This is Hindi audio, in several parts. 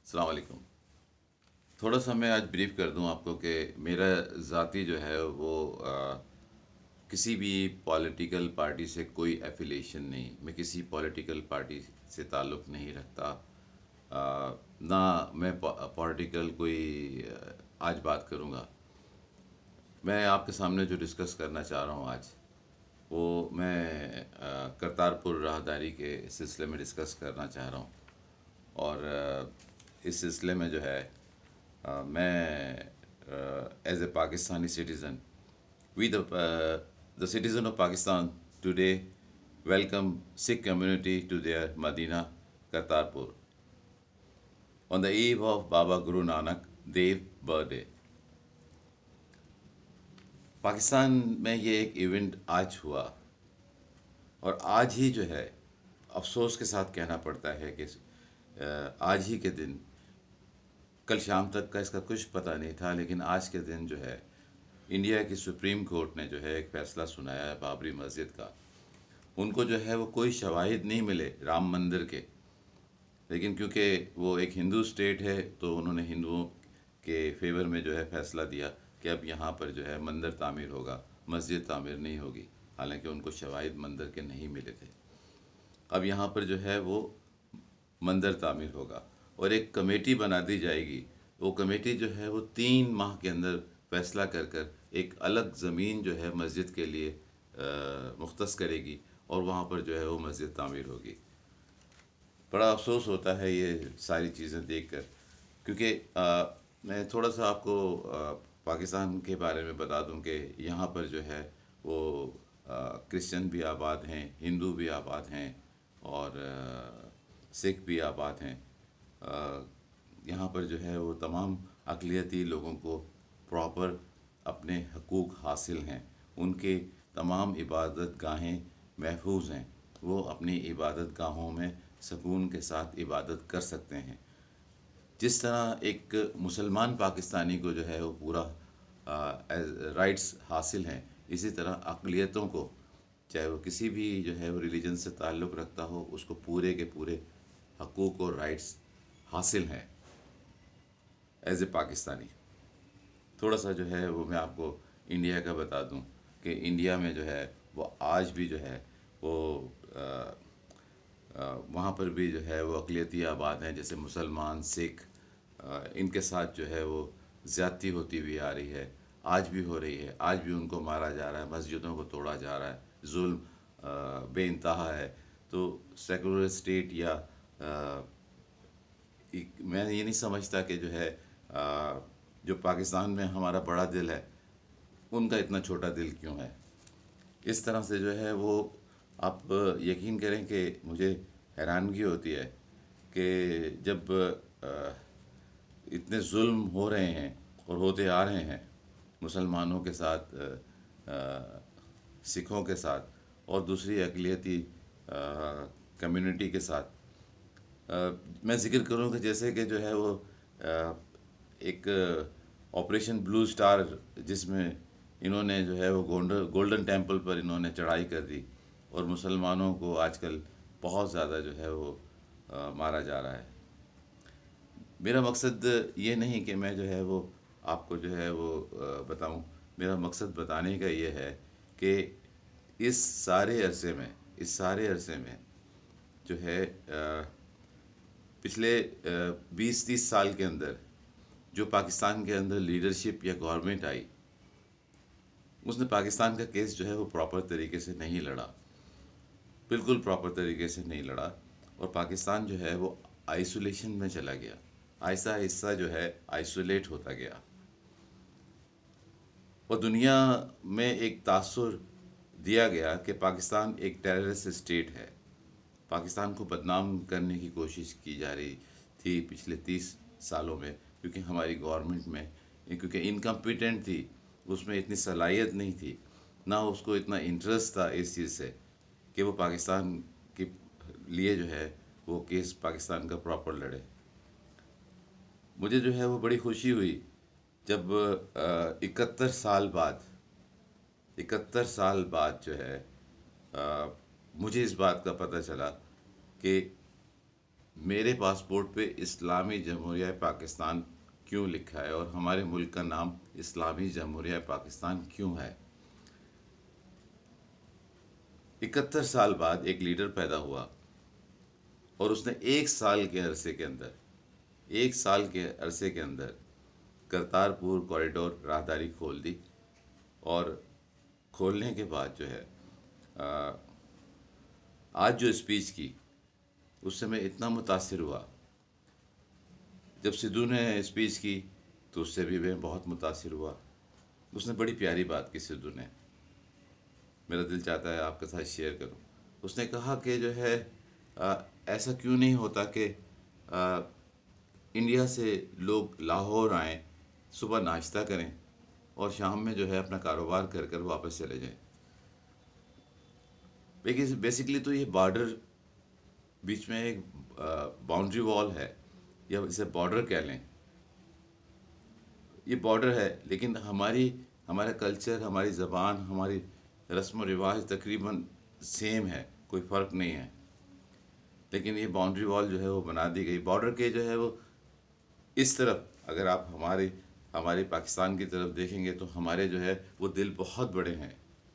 अस्सलाम वालेकुम। थोड़ा सा मैं आज ब्रीफ कर दूं आपको कि मेरा ज़ाती जो है वो किसी भी पॉलिटिकल पार्टी से कोई एफिलिएशन नहीं। मैं किसी पॉलिटिकल पार्टी से ताल्लुक़ नहीं रखता। ना मैं पॉलिटिकल कोई आज बात करूंगा। मैं आपके सामने जो डिस्कस करना चाह रहा हूं आज, वो मैं करतारपुर राहदारी के सिलसिले में डिस्कस करना चाह रहा हूं। और इस सिलसिले में जो है मैं as a Pakistani citizen, we the citizen of Pakistan today welcome Sikh community to their Madina Kartarpur on the eve of Baba Guru Nanak Dev birthday. Pakistan में ये एक इवेंट आज हुआ और आज ही जो है अफसोस के साथ कहना पड़ता है कि आज ही के दिन, कल शाम तक का इसका कुछ पता नहीं था, लेकिन आज के दिन जो है इंडिया की सुप्रीम कोर्ट ने जो है एक फ़ैसला सुनाया है बाबरी मस्जिद का। उनको जो है वो कोई शवाहिद नहीं मिले राम मंदिर के, लेकिन क्योंकि वो एक हिंदू स्टेट है तो उन्होंने हिंदुओं के फेवर में जो है फ़ैसला दिया कि अब यहाँ पर जो है मंदिर तामीर होगा, मस्जिद तामीर नहीं होगी। हालांकि उनको शवाहिद मंदिर के नहीं मिले थे। अब यहाँ पर जो है वो मंदिर तामीर होगा और एक कमेटी बना दी जाएगी। वो कमेटी जो है वो 3 माह के अंदर फैसला कर कर एक अलग ज़मीन जो है मस्जिद के लिए मुख्तस करेगी और वहाँ पर जो है वो मस्जिद तामीर होगी। बड़ा अफसोस होता है ये सारी चीज़ें देखकर, क्योंकि मैं थोड़ा सा आपको पाकिस्तान के बारे में बता दूं कि यहाँ पर जो है वो क्रिश्चियन भी आबाद हैं, हिंदू भी आबाद हैं और सिख भी आबाद हैं। यहाँ पर जो है वो तमाम अक़लियती लोगों को प्रॉपर अपने हकूक़ हासिल हैं। उनके तमाम इबादत गाहें महफूज हैं। वो अपनी इबादत गाहों में सुकून के साथ इबादत कर सकते हैं। जिस तरह एक मुसलमान पाकिस्तानी को जो है वो पूरा राइट्स हासिल हैं, इसी तरह अक़लियतों को, चाहे वो किसी भी जो है वो रिलीजन से ताल्लुक़ रखता हो, उसको पूरे के पूरे हकूक़ और राइट्स हासिल हैं एज ए पाकिस्तानी। थोड़ा सा जो है वो मैं आपको इंडिया का बता दूं कि इंडिया में जो है वो आज भी जो है वो वहाँ पर भी जो है वो अक़लियती आबाद हैं, जैसे मुसलमान, सिख। इनके साथ जो है वो ज़्यादती होती हुई आ रही है, आज भी हो रही है। आज भी उनको मारा जा रहा है, मस्जिदों को तोड़ा जा रहा है, जुल्म बेइंतहा है। तो सेकुलर स्टेट या मैं ये नहीं समझता कि जो है जो पाकिस्तान में हमारा बड़ा दिल है, उनका इतना छोटा दिल क्यों है। इस तरह से जो है वो आप यकीन करें कि मुझे हैरानगी होती है कि जब इतने जुल्म हो रहे हैं और होते आ रहे हैं मुसलमानों के साथ, सिखों के साथ और दूसरी अक़लियती कम्युनिटी के साथ। मैं ज़िक्र करूँ कि जैसे कि जो है वो एक ऑपरेशन ब्लू स्टार, जिसमें इन्होंने जो है वो गोल्डन टेम्पल पर इन्होंने चढ़ाई कर दी और मुसलमानों को आजकल बहुत ज़्यादा जो है वो मारा जा रहा है। मेरा मकसद ये नहीं कि मैं जो है वो आपको जो है वो बताऊं। मेरा मकसद बताने का ये है कि इस सारे अरसे में जो है पिछले 20-30 साल के अंदर जो पाकिस्तान के अंदर लीडरशिप या गवर्नमेंट आई, उसने पाकिस्तान का केस जो है वो प्रॉपर तरीके से नहीं लड़ा, बिल्कुल प्रॉपर तरीके से नहीं लड़ा। और पाकिस्तान जो है वो आइसोलेशन में चला गया, आहिस्ता आहिस्ता जो है आइसोलेट होता गया और दुनिया में एक तासुर दिया गया कि पाकिस्तान एक टेररिस्ट स्टेट है। पाकिस्तान को बदनाम करने की कोशिश की जा रही थी पिछले 30 सालों में, क्योंकि हमारी गवर्नमेंट में क्योंकि इनकम्पिटेंट थी, उसमें इतनी सलाहियत नहीं थी, ना उसको इतना इंटरेस्ट था इस चीज़ से कि वो पाकिस्तान के लिए जो है वो केस पाकिस्तान का प्रॉपर लड़े। मुझे जो है वो बड़ी खुशी हुई जब 71 साल बाद जो है मुझे इस बात का पता चला कि मेरे पासपोर्ट पे इस्लामी जमहूरिया पाकिस्तान क्यों लिखा है और हमारे मुल्क का नाम इस्लामी जमहूरिया पाकिस्तान क्यों है। 71 साल बाद एक लीडर पैदा हुआ और उसने एक साल के अरसे के अंदर करतारपुर कॉरिडोर राहदारी खोल दी। और खोलने के बाद जो है आ, आज जो स्पीच की, उससे मैं इतना मुतासिर हुआ। जब सिद्धू ने स्पीच की तो उससे भी मैं बहुत मुतासिर हुआ। उसने बड़ी प्यारी बात की सिद्धू ने, मेरा दिल चाहता है आपके साथ शेयर करूं। उसने कहा कि जो है ऐसा क्यों नहीं होता कि आ, इंडिया से लोग लाहौर आएँ, सुबह नाश्ता करें और शाम में जो है अपना कारोबार कर कर वापस चले जाएं। बेसिकली तो ये बॉर्डर, बीच में एक बाउंड्री वॉल है, या इसे बॉर्डर कह लें। ये बॉर्डर है, लेकिन हमारा कल्चर, हमारी ज़बान, हमारी रस्म व रिवाज तकरीबन सेम है, कोई फ़र्क नहीं है। लेकिन ये बाउंड्री वॉल जो है वो बना दी गई। बॉर्डर के जो है वो इस तरफ, अगर आप हमारे पाकिस्तान की तरफ देखेंगे तो हमारे जो है वो दिल बहुत बड़े हैं,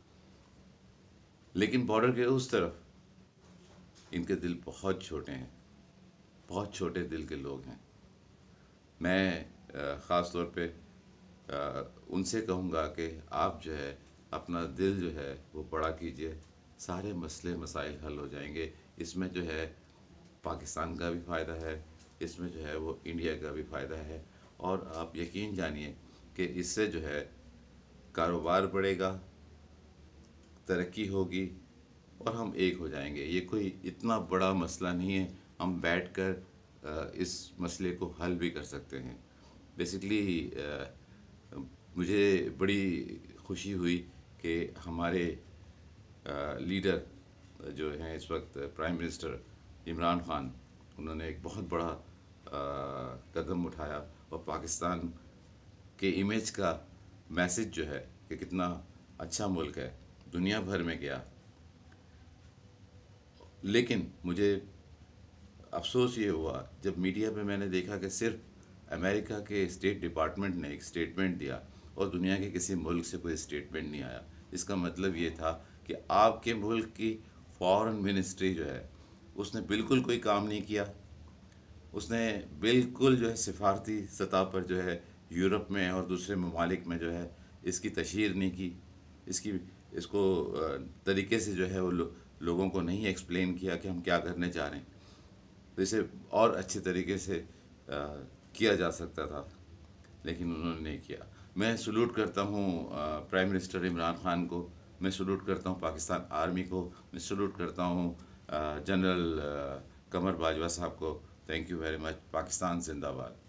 लेकिन बॉर्डर के उस तरफ इनके दिल बहुत छोटे हैं। बहुत छोटे दिल के लोग हैं। मैं ख़ास तौर पे उनसे कहूँगा कि आप जो है अपना दिल जो है वो बड़ा कीजिए, सारे मसले मसाइल हल हो जाएंगे। इसमें जो है पाकिस्तान का भी फ़ायदा है, इसमें जो है वो इंडिया का भी फ़ायदा है। और आप यकीन जानिए कि इससे जो है कारोबार बढ़ेगा, तरक्की होगी और हम एक हो जाएंगे। ये कोई इतना बड़ा मसला नहीं है, हम बैठकर इस मसले को हल भी कर सकते हैं। बेसिकली मुझे बड़ी खुशी हुई कि हमारे लीडर जो हैं इस वक्त, प्राइम मिनिस्टर इमरान खान, उन्होंने एक बहुत बड़ा कदम उठाया और पाकिस्तान के इमेज का मैसेज जो है कि कितना अच्छा मुल्क है, दुनिया भर में गया। लेकिन मुझे अफसोस ये हुआ जब मीडिया में मैंने देखा कि सिर्फ अमेरिका के स्टेट डिपार्टमेंट ने एक स्टेटमेंट दिया और दुनिया के किसी मुल्क से कोई स्टेटमेंट नहीं आया। इसका मतलब ये था कि आपके मुल्क की फॉरेन मिनिस्ट्री जो है उसने बिल्कुल कोई काम नहीं किया। उसने बिल्कुल जो है सिफारती सतह पर जो है यूरोप में और दूसरे ममालिक में जो है इसकी तशहीर नहीं की। इसकी इसको तरीके से जो है वो लोगों को नहीं एक्सप्लेन किया कि हम क्या करने जा रहे हैं। तो इसे और अच्छे तरीके से किया जा सकता था, लेकिन उन्होंने नहीं किया। मैं सलूट करता हूँ प्राइम मिनिस्टर इमरान खान को, मैं सलूट करता हूँ पाकिस्तान आर्मी को, मैं सलूट करता हूँ जनरल कमर बाजवा साहब को। Thank you very much. Pakistan जिंदाबाद।